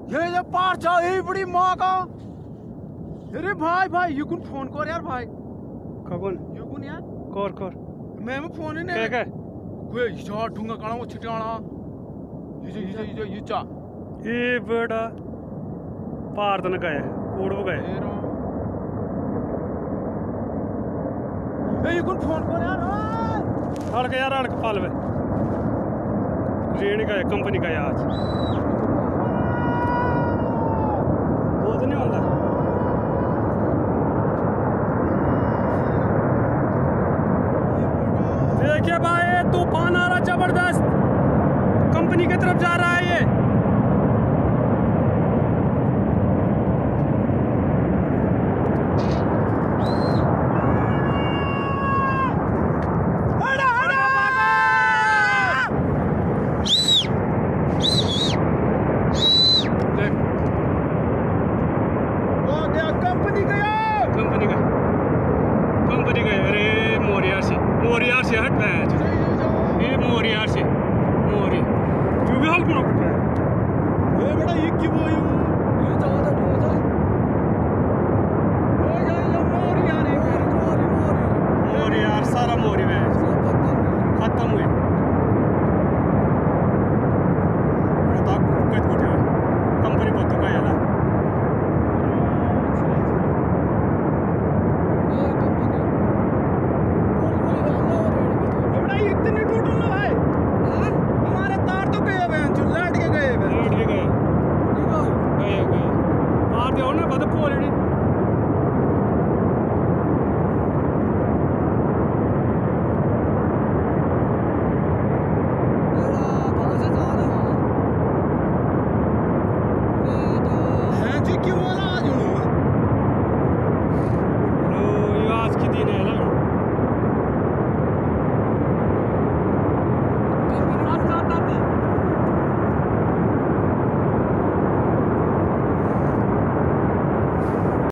ये पार जा ये बड़ी माँ का। अरे भाई भाई युकुन फोन कर यार भाई। कौन युकुन यार कर मैं फोन ही नहीं क्या कोई यार ढूंगा काना वो छिटाना ये चा ये बड़ा पार तो न गए कोड़ वो गए ए युकुन फोन कर यार अड़क पाल वे रेणी का है कंपनी का है आज वो तो नहीं होता देखिए भाई तूफान आ रहा जबरदस्त कंपनी की तरफ जा रहा है ये कंपनी का अरे मोरियार से हट रहा है ये मोरियार से मोरी क्यों भी हल्क ये बड़ा ये क्यों